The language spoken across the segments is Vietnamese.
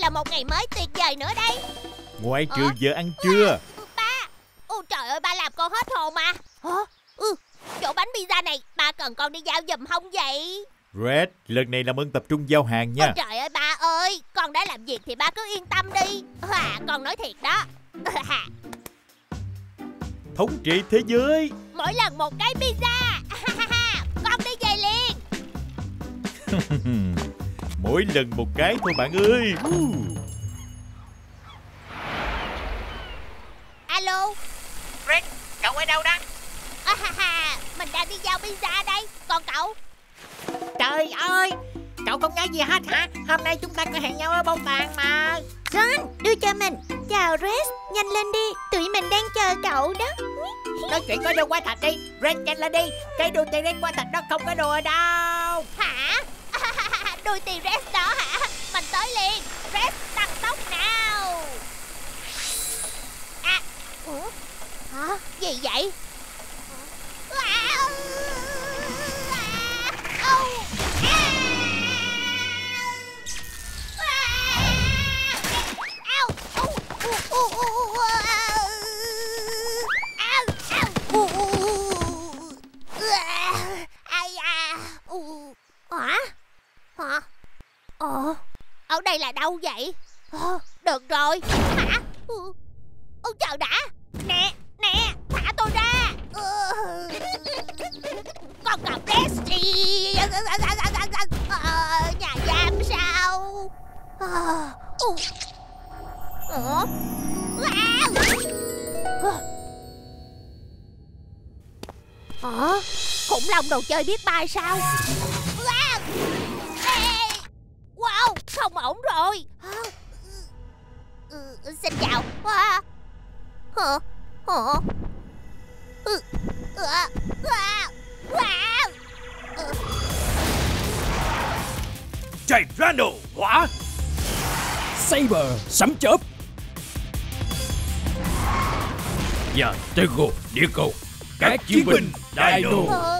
là một ngày mới tuyệt vời nữa đây. Ngoại trừ giờ ăn trưa. Ba, trời ơi, ba làm con hết hồn mà. Chỗ bánh pizza này ba cần con đi giao giùm không vậy? Red, lần này làm ơn tập trung giao hàng nha. Trời ơi ba ơi, con đã làm việc thì ba cứ yên tâm đi. Con nói thiệt đó. Thống trị thế giới. Mỗi lần một cái pizza. Con đi về liền. Mỗi lần một cái thôi bạn ơi. Alo Red, cậu ở đâu đó? Mình đang đi giao pizza đây. Còn cậu? Trời ơi, cậu không nhớ gì hết hả? Hôm nay chúng ta có hẹn nhau ở bông tàn mà. John, đưa cho mình. Chào Red, nhanh lên đi. Tụi mình đang chờ cậu đó. Nói chuyện có đùa quá thật đi. Red, nhanh lên đi. Cái đuôi tì Red quá thật đó không có đùa đâu. Hả? Đuôi tì Red đó hả? Mình tới liền. Red, tăng tốc nào. Hả? Gì vậy? Ở đây là đâu vậy? Được rồi. Hả? Chờ đã. Nè, thả tôi ra. Con cọp Bestie. Nhà giam sao? Khủng long đồ chơi biết bay sao? Wow, không ổn rồi. Xin chào. Tyranno hỏa. Saber sấm chớp. Và Tego địa cầu. Các chiến binh Dino.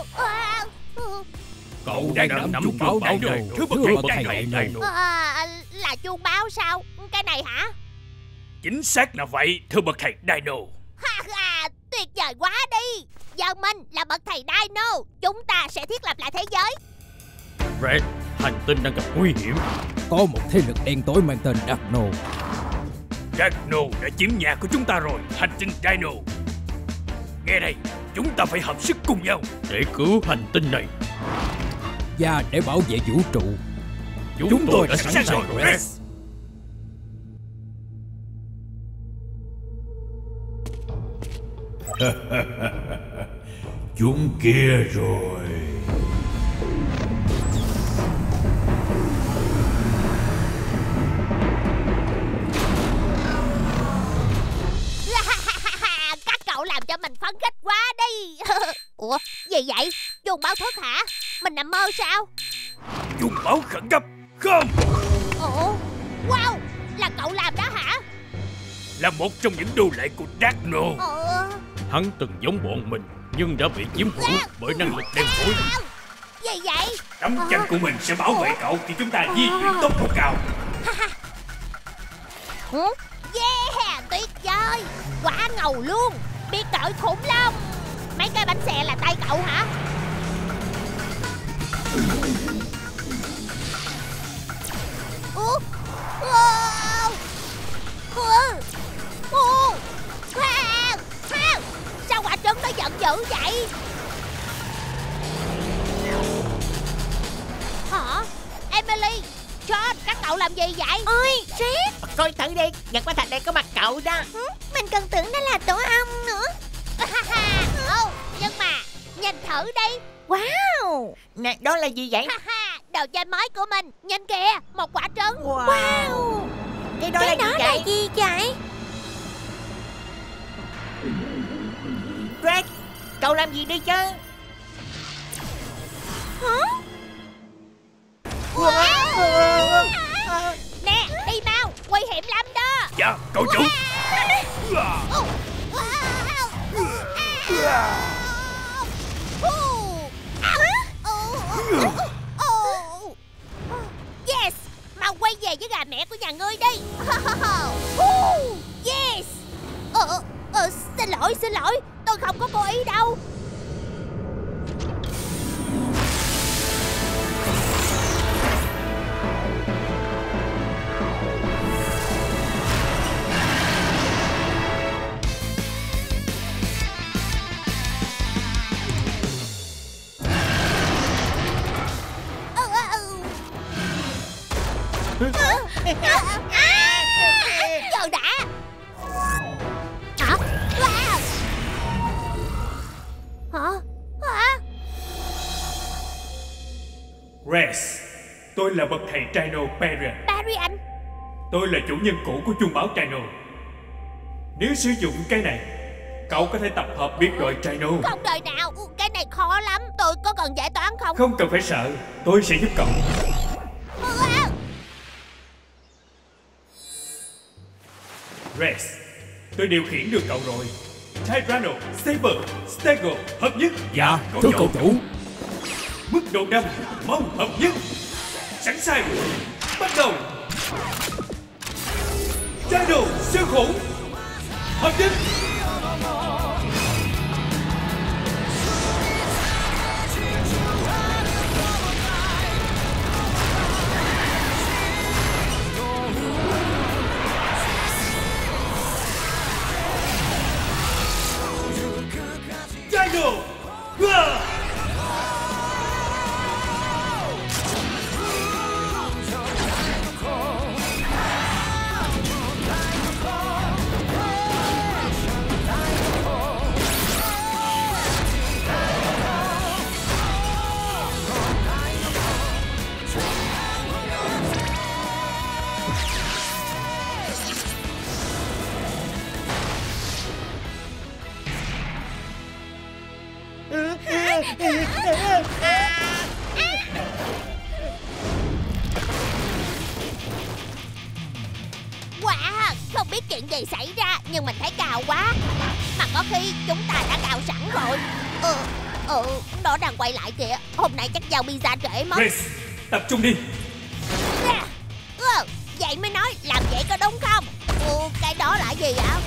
Cậu đang nằm chung báo đồ thứ bậc thầy Dino. Là chuông báo sao? Cái này hả? Chính xác là vậy, thưa bậc thầy Dino. Tuyệt vời quá đi. Giờ mình là bậc thầy Dino. Chúng ta sẽ thiết lập lại thế giới. Red, hành tinh đang gặp nguy hiểm. Có một thế lực đen tối mang tên Darkno. Darkno đã chiếm nhà của chúng ta rồi, hành tinh Dino. Nghe đây, chúng ta phải hợp sức cùng nhau để cứu hành tinh này. Và để bảo vệ vũ trụ. Chúng tôi đã sẵn sàng rồi, Red. Chúng kia rồi. Các cậu làm cho mình phấn khích quá đi. Ủa, gì vậy? Chuông báo thức hả? Mình nằm mơ sao? Chuông báo khẩn cấp. Không. Ủa, wow, là cậu làm đó hả? Là một trong những đô lệ của Darkno. Hắn từng giống bọn mình nhưng đã bị chiếm hữu bởi năng lực đen tối. Gì vậy? Tấm chắn của mình sẽ bảo vệ cậu khi chúng ta di chuyển tốc độ cao. Yeah, tuyệt vời. Quá ngầu luôn. Biết cởi khủng long. Mấy cái bánh xe là tay cậu hả? Sao quả trứng nó giận dữ vậy? Hả? Emily, John, các cậu làm gì vậy? Ôi, Red, Coi thử đi, vật quả thạch đây có mặt cậu đó. mình còn tưởng đó là tổ ong nữa. Nhưng mà nhìn thử đi. Wow. Nè, đó là gì vậy? Đồ chơi mới của mình. Nhìn kìa, một quả trứng. Wow. Cái đó là gì vậy? Red, cậu làm gì đi chứ? Nè, đi mau, nguy hiểm lắm đó. Dạ, cậu chủ. Yes, Mau quay về với gà mẹ của nhà ngươi đi. Yes. Xin lỗi, tôi không có cố ý đâu. Giờ đã. Hả? Hả? Rex, tôi là bậc thầy Dino Parent. Barry anh. Tôi là chủ nhân cũ của chuông báo Dino. Nếu sử dụng cái này, cậu có thể tập hợp biệt đội Dino. Không đời nào, cái này khó lắm. Tôi có cần giải toán không? Không cần phải sợ, tôi sẽ giúp cậu. Rex, tôi điều khiển được cậu rồi. Tyranno, Saber, Stego, hợp nhất. Dạ, thưa cậu chủ. Mức độ 5, mau hợp nhất. Sẵn sàng, bắt đầu. Dino, siêu khủng. Hợp nhất. Dino! Wow, không biết chuyện gì xảy ra, nhưng mình thấy cao quá. Mà có khi chúng ta đã cào sẵn rồi. Nó đang quay lại kìa. Hôm nay chắc giao pizza trễ mất. Rex, tập trung đi. Vậy mới nói, làm vậy có đúng không? Cái đó là gì ạ?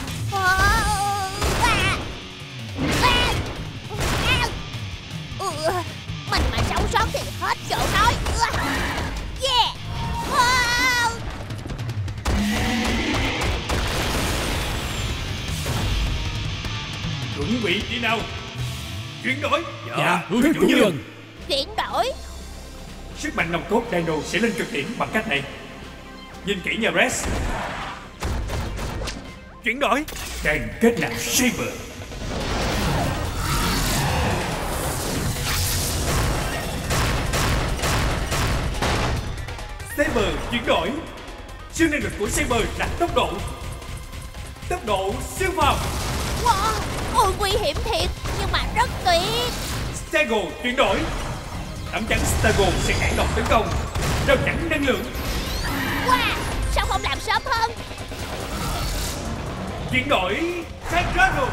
Mình mà sống sót thì hết chỗ nói. Yeah. Chuẩn bị đi nào. Chuyển đổi. Dạ, thưa chủ nhân. Chuyển đổi. Sức mạnh nòng cốt Dino sẽ lên cực điểm bằng cách này. Nhìn kỹ nha Rex. Chuyển đổi. Đang kết nạp Saber. Saber chuyển đổi. Siêu năng lực của Saber là tốc độ. Tốc độ siêu phàm. Wow, ôi nguy hiểm thiệt, nhưng mà rất tuyệt. Stego chuyển đổi. Tấm chắn Stego sẽ cản độc tấn công. Rào chắn năng lượng. Wow, sao không làm sớm hơn? Chuyển đổi. Tyranno.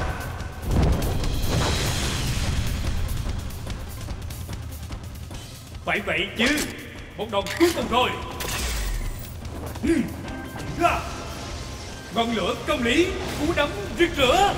Phải vậy chứ. Một đòn cuối cùng thôi. Ngọn lửa công lý. Cú đấm rực lửa.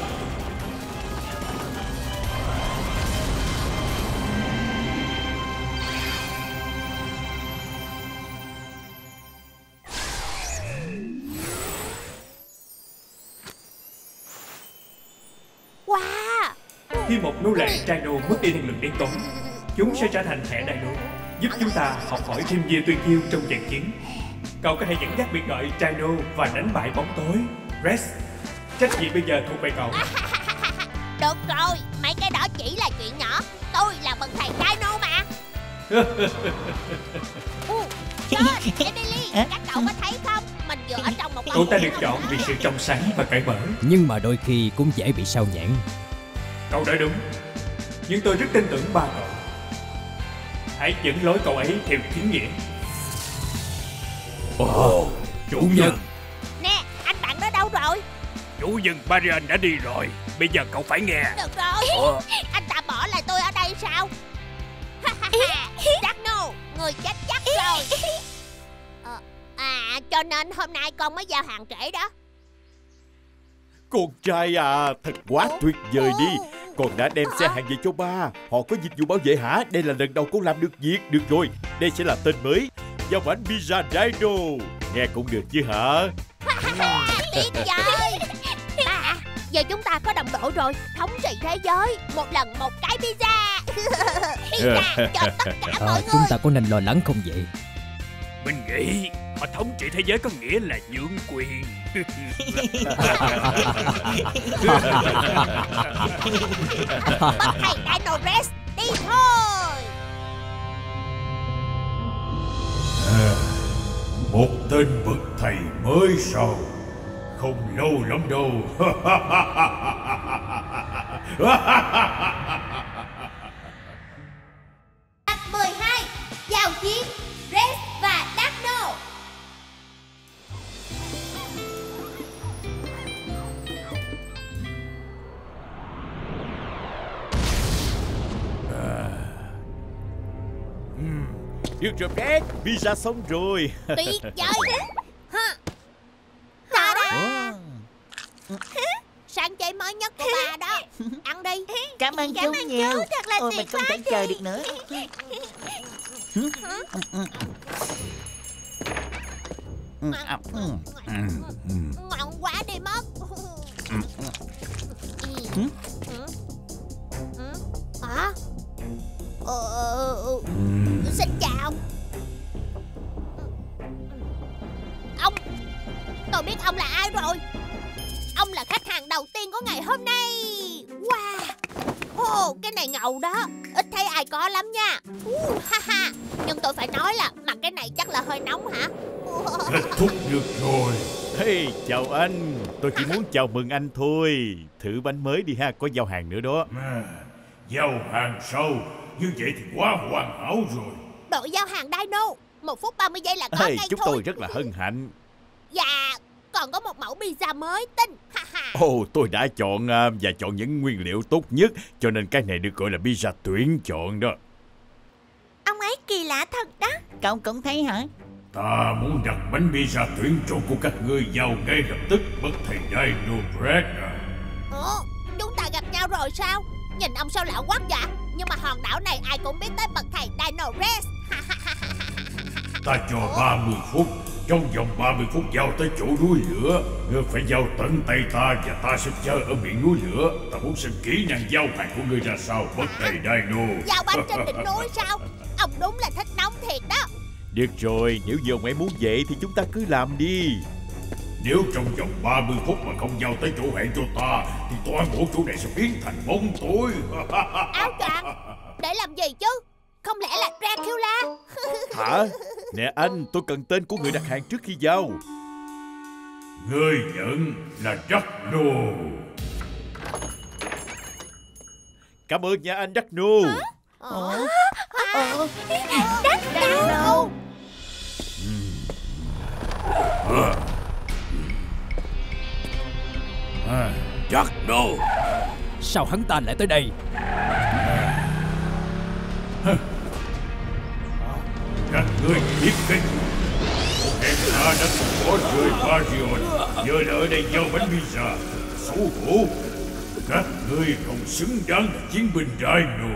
Wow. Khi một nô lệ Dino mất đi năng lượng đen tối, chúng sẽ trở thành thẻ Dino, giúp chúng ta học hỏi thêm nhiều tuyệt chiêu trong trận chiến. Cậu có thể dẫn dắt biệt đội Dino và đánh bại bóng tối. Rex, trách nhiệm bây giờ thuộc về cậu. Được rồi, mấy cái đó chỉ là chuyện nhỏ. Tôi là bậc thầy Dino mà. John, Emily, các cậu có thấy không? Mình vừa ở trong một Cậu ta được chọn vì sự trong sáng và cởi mở. Nhưng mà đôi khi cũng dễ bị sao nhãng. Cậu nói đúng, nhưng tôi rất tin tưởng ba cậu. Hãy dẫn lối cậu ấy theo chính nghĩa. Chủ nhân. Nè, anh bạn đó đâu rồi? Chủ nhân Marian đã đi rồi. Bây giờ cậu phải nghe. Được rồi. Anh ta bỏ lại tôi ở đây sao? Dino, người chết chắc rồi. cho nên hôm nay con mới giao hàng trễ đó. Con trai à, thật quá tuyệt vời đi. Con đã đem xe hàng về cho ba. Họ có dịch vụ bảo vệ hả? Đây là lần đầu con làm được việc. Được rồi, đây sẽ là tên mới, giao bánh pizza Dino. Nghe cũng được chứ hả? Tuyệt vời. Ba, giờ chúng ta có đồng đội rồi. Thống trị thế giới, một lần một cái pizza. Pizza cho tất cả mọi Chúng người. ta có nên lo lắng không vậy? Mình nghĩ họ thống trị thế giới có nghĩa là nhượng quyền. Bậc thầy Dino Rex đi thôi. Một tên bậc thầy mới sao? Không lâu lắm đâu. Tập 12 giao chiến Rex và Dino. Được rồi Red, pizza xong rồi. Tuyệt vời. Ha. Ta-da. Sáng chế mới nhất của bà đó. Ăn đi. Cảm ơn chú nhiều. Thật là Ôi, tuyệt mình không thể vời. chờ được nữa. Ngon quá đi mất. Hả? Xin chào. Ông, tôi biết ông là ai rồi. Ông là khách hàng đầu tiên của ngày hôm nay. Wow, cái này ngầu đó. Ít thấy ai có lắm nha. Ha ha. Nhưng tôi phải nói là mặc cái này chắc là hơi nóng hả? Kết thúc được rồi. Hey, chào anh. Tôi chỉ muốn chào mừng anh thôi. Thử bánh mới đi ha, có giao hàng nữa đó. Giao hàng sau, như vậy thì quá hoàn hảo rồi. Đội giao hàng Dino 1 phút 30 giây là có Hey, ngay chúng thôi. tôi rất là hân hạnh. Dạ, còn có một mẫu pizza mới tinh. Ha ha. Ồ, tôi đã chọn và chọn những nguyên liệu tốt nhất, cho nên cái này được gọi là pizza tuyển chọn đó. Ông ấy kỳ lạ thật đó. Cậu cũng thấy hả? Ta muốn đặt bánh pizza tuyển chọn của các ngươi giao ngay lập tức, bậc thầy Dino Bread à. Ủa, chúng ta gặp nhau rồi sao? Nhìn ông sao lạ quá vậy? Nhưng mà hòn đảo này ai cũng biết tới bậc thầy Dino Rex. Ta cho 30 phút. Trong vòng 30 phút giao tới chỗ núi lửa. Ngươi phải giao tận tay ta và ta sẽ chờ ở miệng núi lửa. Ta muốn xem kỹ năng giao hàng của ngươi ra sao, bậc thầy Dino. Giao bánh trên đỉnh núi sao? Ông đúng là thích nóng thiệt đó. Được rồi, nếu giờ ông ấy muốn vậy thì chúng ta cứ làm đi. Nếu trong vòng 30 phút mà không giao tới chỗ hẹn cho ta thì toàn bộ chỗ này sẽ biến thành bóng tối. Áo choàng, để làm gì chứ? Không lẽ là Dracula? Hả? Nè anh, tôi cần tên của người đặt hàng trước khi giao. Ngươi nhận là Dino. Cảm ơn nha anh Dino. Dino. Dino. Sao hắn ta lại tới đây? Các ngươi biết cái một hèn hạ đã bỏ rơi Marion, giờ là ở đây giao bánh pizza. Xấu hổ. Các ngươi không xứng đáng là chiến binh Dino.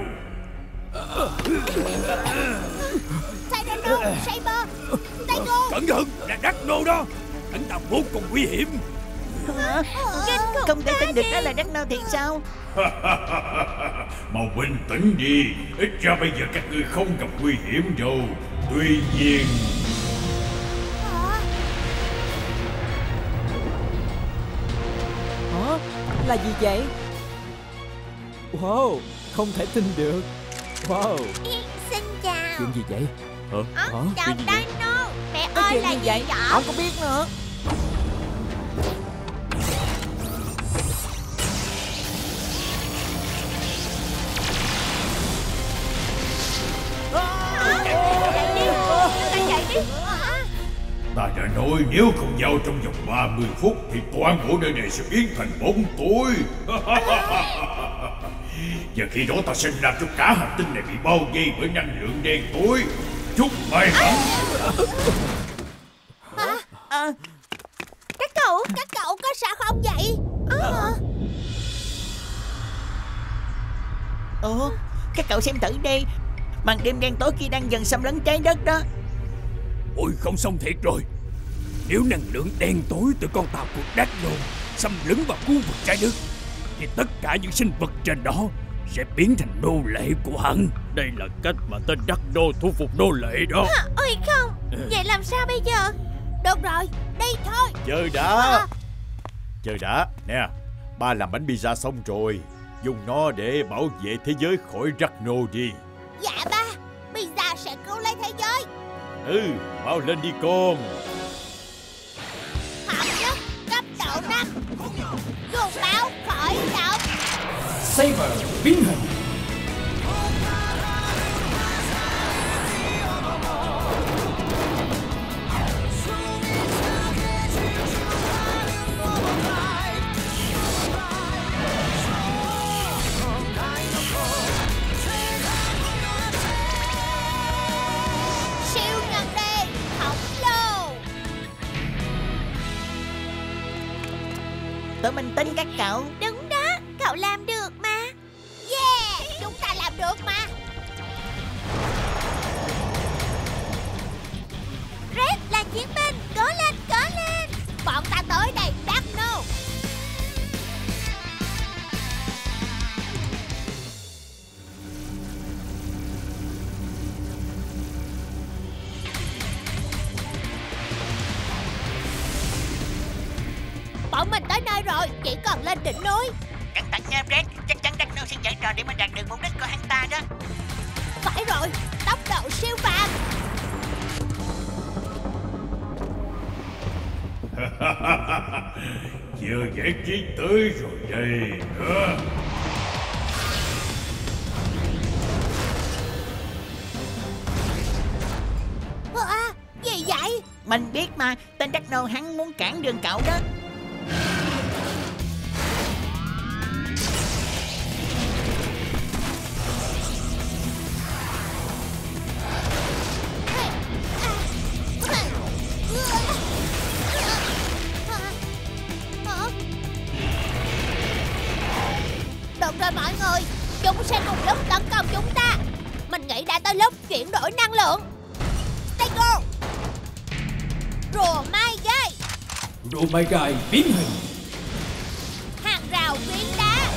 Dino, Saber, Dino. Cẩn thận, là Dino đó. Hắn ta vô cùng nguy hiểm. Không thể tin được đó là Dino thiệt sao? Mau bình tĩnh đi. Ít ra bây giờ các ngươi không gặp nguy hiểm đâu. Tuy nhiên Hả? Là gì vậy? Wow, không thể tin được. Wow, Xin chào. chuyện gì vậy? Hả? Chào Chuyện gì vậy? Dino. Mẹ Có ơi chuyện là gì gì vậy? vậy? Ông có biết nữa. ta đã nói nếu không giao trong vòng 30 phút thì toàn bộ nơi này sẽ biến thành bóng tối. Và khi đó ta sẽ làm cho cả hành tinh này bị bao vây bởi năng lượng đen tối. Chúc may mắn. Các cậu. Các cậu có sao không vậy? Ủa, các cậu xem thử đi. Màn đêm đen tối kia đang dần xâm lấn trái đất đó. Ôi không xong thiệt rồi. Nếu năng lượng đen tối từ con tàu của Dagno xâm lấn vào khu vực trái đất, thì tất cả những sinh vật trên đó sẽ biến thành nô lệ của hắn. Đây là cách mà tên Dagno thu phục nô lệ đó. Ôi không. Vậy làm sao bây giờ? Được rồi, đi thôi. Chờ đã. Chờ đã. Nè, ba làm bánh pizza xong rồi. Dùng nó để bảo vệ thế giới khỏi Dagno đi. Dạ ba, pizza sẽ cứu lấy thế giới. Mau lên đi con. Hợp nhất cấp độ 5. Guồng báo khởi động. Saber biến hình. Siêu nhân đen khổng lồ. Tụi mình tin các cậu. Đúng đó. Cậu làm được mà. Yeah, chúng ta làm được mà. Red là chiến binh. Cố lên, cố lên. Bọn ta tới đây, Dagno. Bọn mình tới nơi rồi, chỉ cần lên đỉnh núi. Cẩn thận nha Red. Chắc chắn Dagno sẽ giở trò để mà đạt được mục đích của hắn ta đó. Phải rồi, tốc độ siêu phàm. Giờ giải trí tới rồi đây. Gì vậy? Mình biết mà. Tên Dagno hắn muốn cản đường cậu đó. Được rồi mọi người, chúng sẽ cùng lúc tấn công chúng ta. Mình nghĩ đã tới lúc chuyển đổi năng lượng. Stay go. Rùa mai gai. Rùa mai gai biến hình. Hàng rào phiến đá.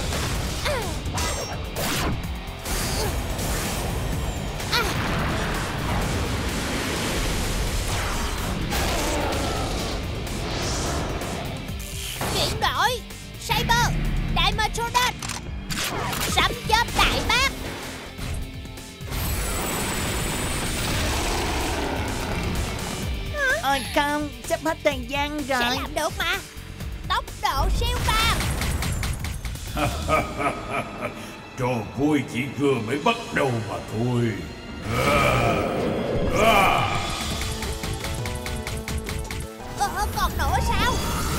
Chuyển đổi. Saber. Dimetrodon. Sấm chớp đại bác. Ôi không, sắp hết thời gian Sẽ rồi. làm được mà. Tốc độ siêu phàm. Trò vui chỉ vừa mới bắt đầu mà thôi. Còn nữa sao?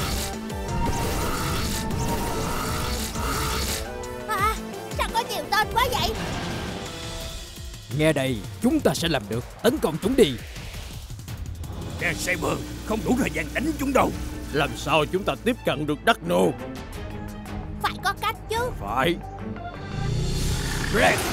Sao có nhiều tên quá vậy? Nghe đây, chúng ta sẽ làm được. Tấn công chúng đi. Nè Saber, không đủ thời gian đánh chúng đâu. Làm sao chúng ta tiếp cận được Dagno? Phải có cách chứ. Phải. Red,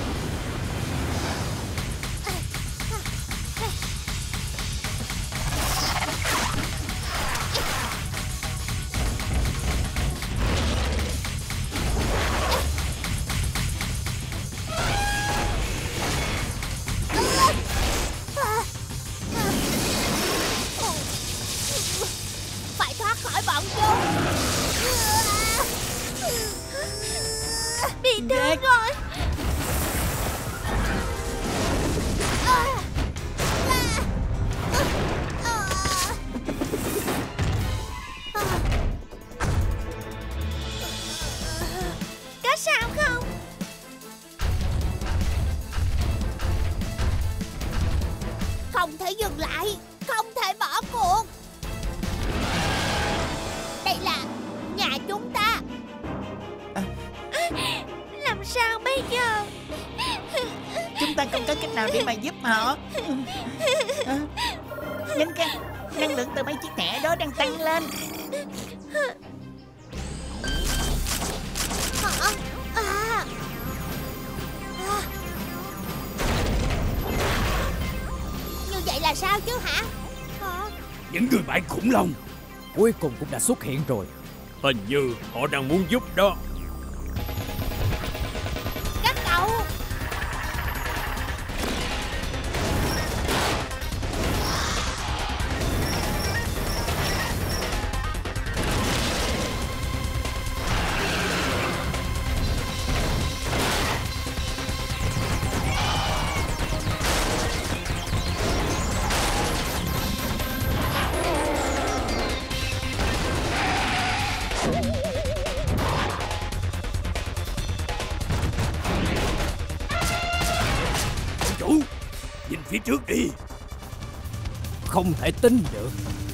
Phải thoát khỏi bọn chúng. Bị thương rồi. Có sao không? Không thể dừng lại. Không thể bỏ cuộc. Đây là nhà chúng ta. Làm sao bây giờ? Chúng ta không có cách nào để mà giúp họ. Nhanh kìa. Năng lượng từ mấy chiếc thẻ đó đang tăng lên. Như vậy là sao chứ hả? Những người bạn khủng long Cuối cùng cũng đã xuất hiện rồi. hình như họ đang muốn giúp đó. Các cậu. Chủ, nhìn phía trước đi. Không thể tin được.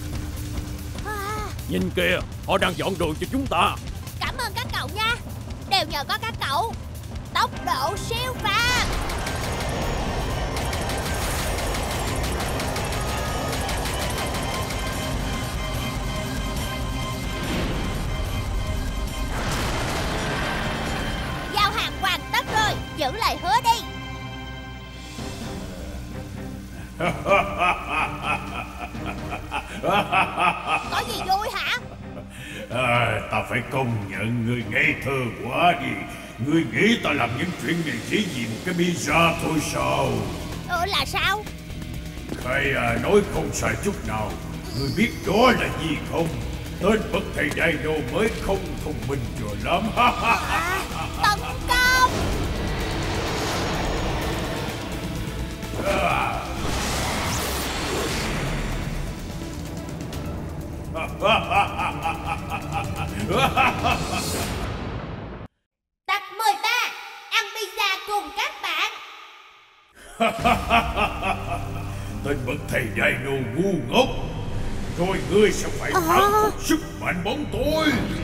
Nhìn kìa, họ đang dọn đường cho chúng ta. Cảm ơn các cậu nha. Đều nhờ có các cậu. Tốc độ siêu phàm. Giao hàng hoàn tất rồi. Giữ lời hứa đi. Có gì vui hả? Ta phải công nhận người ngây thơ quá đi. Người nghĩ ta làm những chuyện này chỉ vì một cái pizza thôi sao? Là sao? Khai nói không sai chút nào. Người biết đó là gì không? Tên bậc thầy Dino mới không thông minh rồi lắm. Tấn công. Tập 13. Ăn pizza cùng các bạn. Tên bậc thầy Dino ngu ngốc. Rồi ngươi sẽ phải thắng phục sức mạnh bóng tối.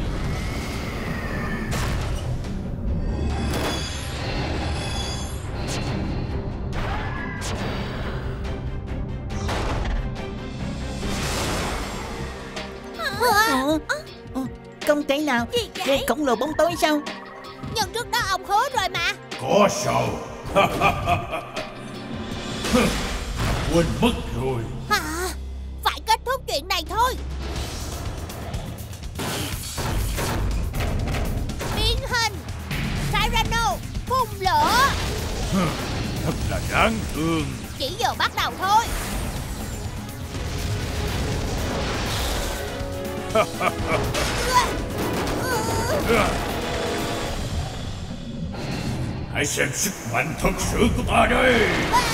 Không thể nào. Gì vậy? Đây khổng lồ bóng tối sao? Nhưng trước đó ông hứa rồi mà. Có sao? Quên mất rồi. Phải kết thúc chuyện này thôi. Biến hình. Tyranno phun lửa. Thật là đáng thương. Chỉ giờ bắt đầu thôi. Hãy xem sức mạnh thật sự của ta đây.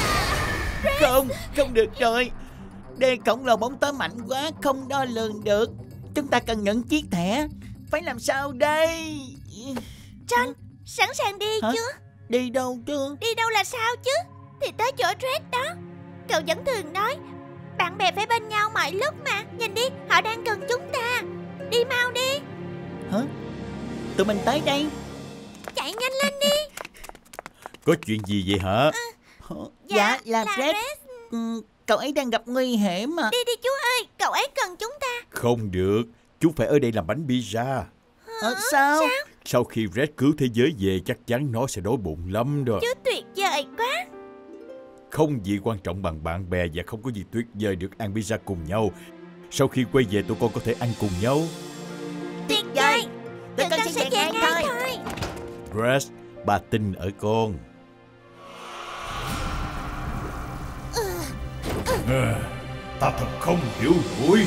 Không được rồi. Đây khổng lồ bóng tối mạnh quá, không đo lường được. Chúng ta cần những chiếc thẻ. Phải làm sao đây? John, sẵn sàng đi Hả? chưa? Đi đâu chứ? Đi đâu là sao chứ? Thì tới chỗ Red đó. Cậu vẫn thường nói bạn bè phải bên nhau mọi lúc mà. Nhìn đi, họ đang cần chúng ta. Đi mau đi. Hả? Tụi mình tới đây. Chạy nhanh lên đi. Có chuyện gì vậy hả? Dạ là Red. Cậu ấy đang gặp nguy hiểm mà. Đi đi chú ơi, cậu ấy cần chúng ta. Không được. Chúng phải ở đây làm bánh pizza. Sao? Sau khi Red cứu thế giới về, chắc chắn nó sẽ đói bụng lắm đó. Chú tuyệt vời quá. Không gì quan trọng bằng bạn bè, và không có gì tuyệt vời được ăn pizza cùng nhau. Sau khi quay về, tụi con có thể ăn cùng nhau. Tuyệt vời. Tụi con sẽ về ngay thôi. Red, bà tin ở con. Ta thật không hiểu nổi.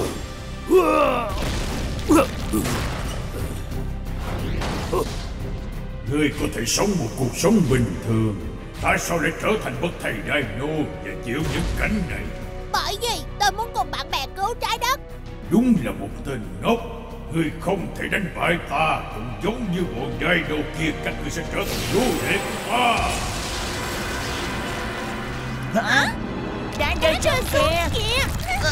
Ngươi có thể sống một cuộc sống bình thường, tại sao lại trở thành bậc thầy Dino và chịu những cảnh này? Bởi vì tôi muốn cùng bạn bè cứu trái đất. Đúng là một tên ngốc. Ngươi không thể đánh bại ta. Cũng giống như bọn Dino kia, các ngươi sẽ trở thành nô lệ của ta. Hả? Đã rơi xuống kìa.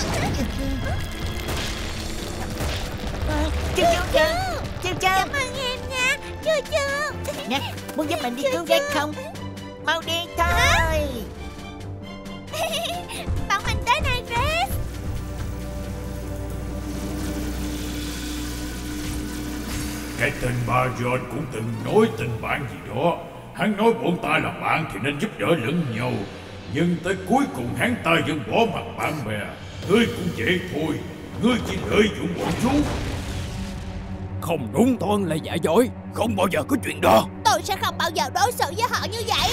Chiêu Cảm ơn em nha. Chưa. Nè, muốn giúp mình đi cứu Red không? Mau đi thôi. Bọn mình tới đây, Red. Cái tên Ba John cũng từng nói tình bạn gì đó. Hắn nói bọn ta là bạn thì nên giúp đỡ lẫn nhau. Nhưng tới cuối cùng hắn ta vẫn bỏ mặt bạn bè. Ngươi cũng vậy thôi. Ngươi chỉ lợi dụng bọn chúng. Không đúng, toàn là giả dối. Không bao giờ có chuyện đó. Tôi sẽ không bao giờ đối xử với họ như vậy.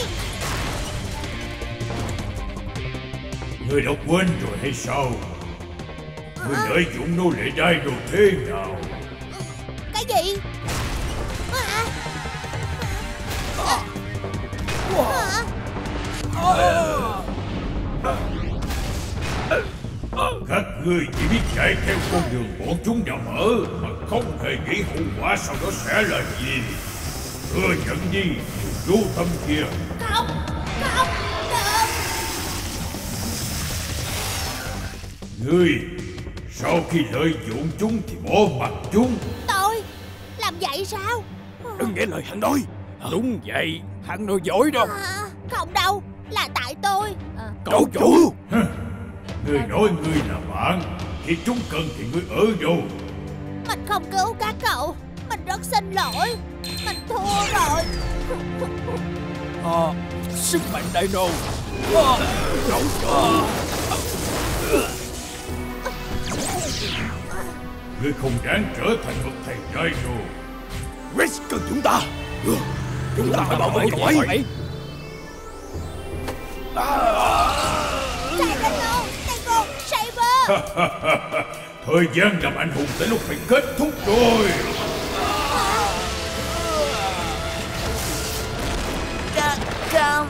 Ngươi đã quên rồi hay sao? Ngươi lợi dụng nô lệ Dino thế nào? Cái gì? Các ngươi chỉ biết chạy theo con đường bọn chúng đã mở mà không hề nghĩ hậu quả sau đó sẽ là gì. Thừa nhận đi, vô tâm kia. Không, không, đừng. Ngươi, sau khi lợi dụng chúng thì bỏ mặt chúng. Tôi làm vậy sao? Đừng nghe lời hắn nói. Đúng vậy, hắn nói dối đâu. Không đâu, là tại tôi. Cậu chủ. Ngươi nói ngươi là bạn, khi chúng cần thì ngươi ở đâu? Mình không cứu các cậu. Mình rất xin lỗi. Mình thua rồi. Sức mạnh Dino. Ngươi không đáng trở thành một thầy Dino. Rex cần chúng ta. Chúng ta phải bảo vệ cậu ấy. Dino, Dino, Saber. Thời gian làm anh hùng tới lúc phải kết thúc rồi. Không.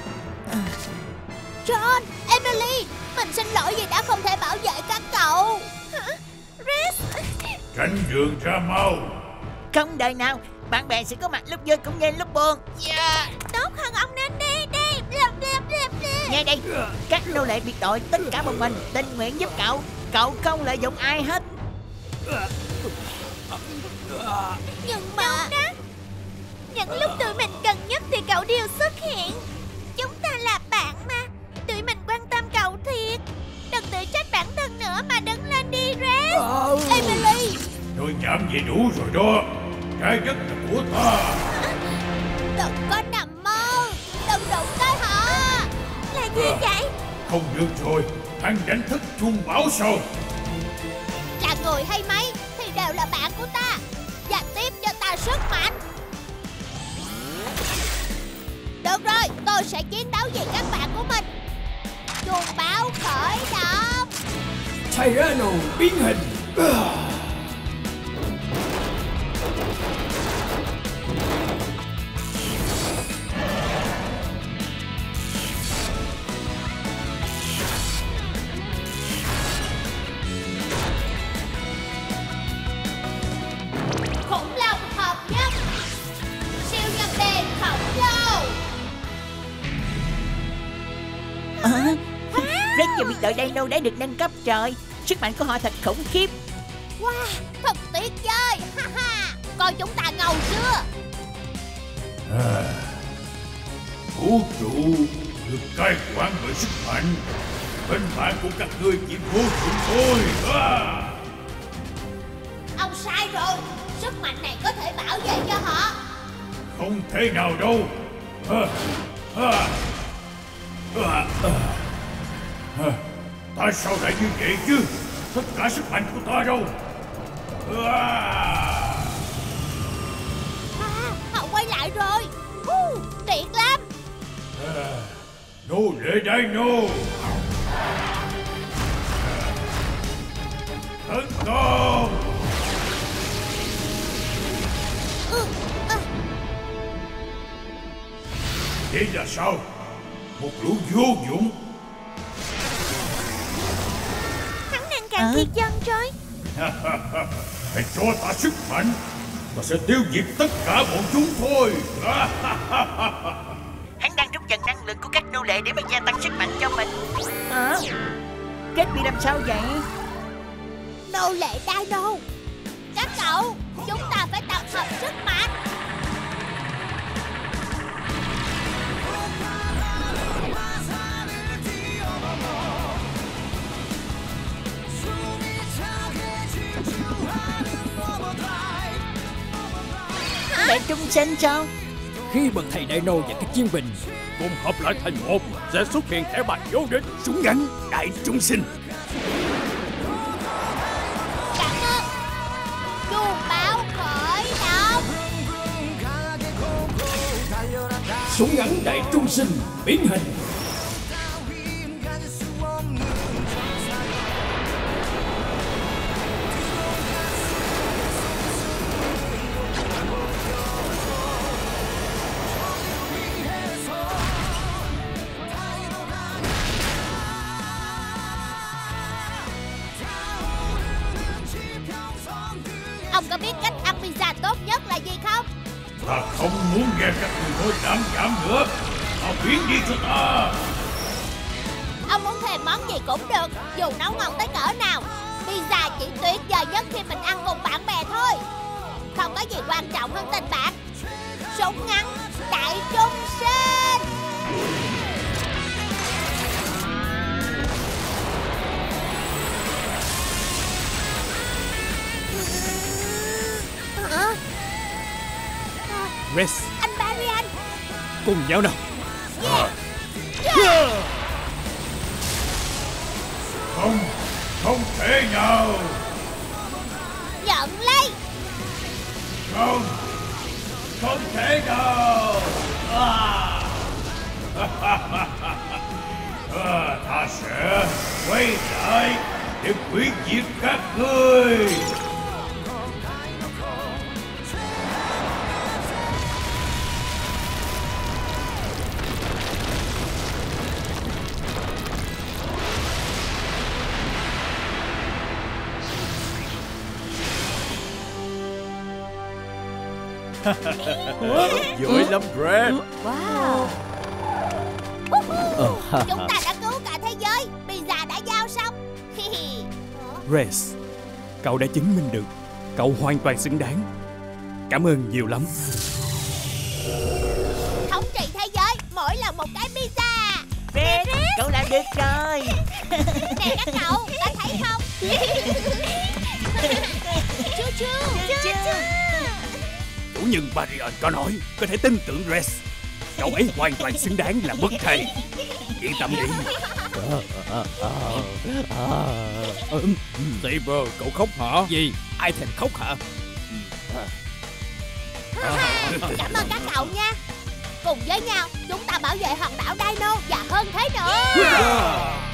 John, Emily, mình xin lỗi vì đã không thể bảo vệ các cậu. Rex. Tránh đường ra mau. Không đời nào bạn bè sẽ có mặt lúc vui cũng như lúc buồn. Tốt hơn ông nên đi. Nghe đây, các nô lệ biệt đội tất cả một mình tình nguyện giúp cậu. Cậu không lợi dụng ai hết. Nhưng mà Những lúc tụi mình cần nhất thì cậu đều xuất hiện. Chúng ta là bạn mà. Tụi mình quan tâm cậu thiệt. Đừng tự trách bản thân nữa mà đứng lên đi Rex. Emily. Nói nhảm vậy đủ rồi đó. Trái đất là của ta. Đừng có nằm mơ. Đừng đụng tới họ. Là gì vậy? Không được rồi. Hắn đánh thức chuông báo sao? Là người hay máy thì đều là bạn của ta. Và tiếp cho ta sức mạnh. Được rồi, tôi sẽ chiến đấu vì các bạn của mình. Chuông báo khởi động. Tyranno biến hình. Khủng long hợp nhất. Siêu nhân đèn khổng lồ. Rex và biệt đội Dino đã được nâng cấp rồi. Sức mạnh của họ thật khủng khiếp. Wow, thật tuyệt vời. Coi chúng ta ngầu chưa? Vũ trụ được cai quản bởi sức mạnh. Bên bạn của các ngươi chỉ vô dụng thôi. Ông sai rồi. Sức mạnh này có thể bảo vệ cho họ. Không thể nào đâu. Tại sao lại như vậy chứ? Tất cả sức mạnh của ta đâu? Họ quay lại rồi. Tuyệt lắm. Nô lệ Dino. Tấn công. Đây là sao? Một lũ vô dụng. Hắn đang càng thiệt dân rồi. Hãy cho ta sức mạnh. Ta sẽ tiêu diệt tất cả bọn chúng thôi. Hắn đang rút dần năng lượng của các nô lệ để mà gia tăng sức mạnh cho mình. Kết bị làm sao vậy? Nô lệ Dino. Các cậu, chúng ta phải tập hợp sức mạnh. đại trung sinh sao? Khi bậc thầy Dino và các chiến binh cùng hợp lại thành một, sẽ xuất hiện thẻ bài vô địch súng ngắn đại trung sinh. Cảm ơn. Chuông báo khởi động. Súng ngắn đại trung sinh biến hình. Ông có biết cách ăn pizza tốt nhất là gì không? Ta không muốn nghe các người nói đảm giảm nữa. Họ biến đi cho ta. Ông muốn thèm món gì cũng được, dù nấu ngon tới cỡ nào. Pizza chỉ tuyệt vời nhất khi mình ăn cùng bạn bè thôi. Không có gì quan trọng hơn tình bạn. Súng ngắn đại trung sinh. Hả? Rex, Anh Marian. cùng nhau nào. Không thể nào. Nhận lấy. Không thể nào. Ta sẽ quay lại để hủy diệt các ngươi. Giỏi lắm Red. Wow. Chúng ta đã cứu cả thế giới. Pizza đã giao xong. Rex, cậu đã chứng minh được cậu hoàn toàn xứng đáng. Cảm ơn nhiều lắm. Thống trị thế giới mỗi lần một cái pizza. Red, cậu làm được rồi. Nè các cậu, có thấy không? Chu chu. Chủ nhân Marian có nói có thể tin tưởng Rex. Cậu ấy hoàn toàn xứng đáng là bậc thầy. Yên tâm đi. Saber, cậu khóc hả? Gì? Ai thèm khóc hả? Cảm ơn các cậu nha. Cùng với nhau chúng ta bảo vệ hòn đảo Dino và hơn thế nữa.